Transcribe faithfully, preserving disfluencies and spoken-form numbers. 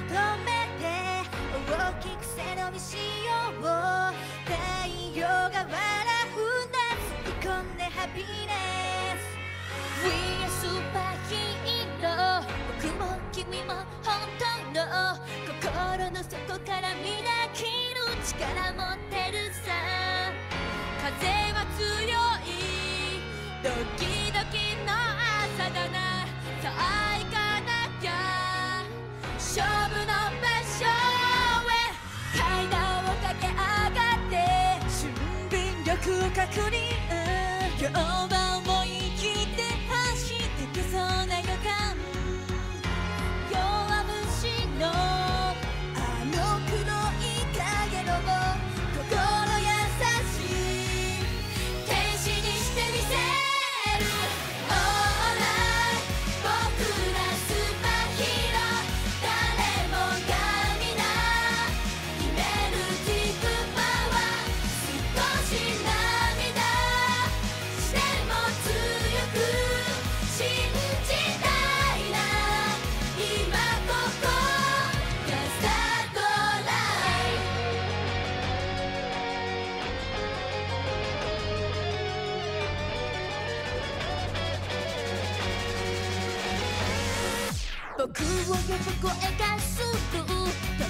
めて大きく背伸びしよう。太陽が笑うんだ、吸い込んでハピネス。 We are superhero。 僕も君も本当の心の底からみなきる力持ってるさ。風は強いドキドキの朝だな。さあ行かなきゃ勝負の場所へ。階段を駆け上がって俊敏力を確認。今日は思い切って走ってけそうな予感。弱虫のあの黒い影の心優しい天使にしてみせる。 Alright 僕らスーパーヒーロー。誰もが皆秘めるディープパワー。少し涙しても強く信じたいな。今ここがスタートライン。僕を呼ぶ声がする。ど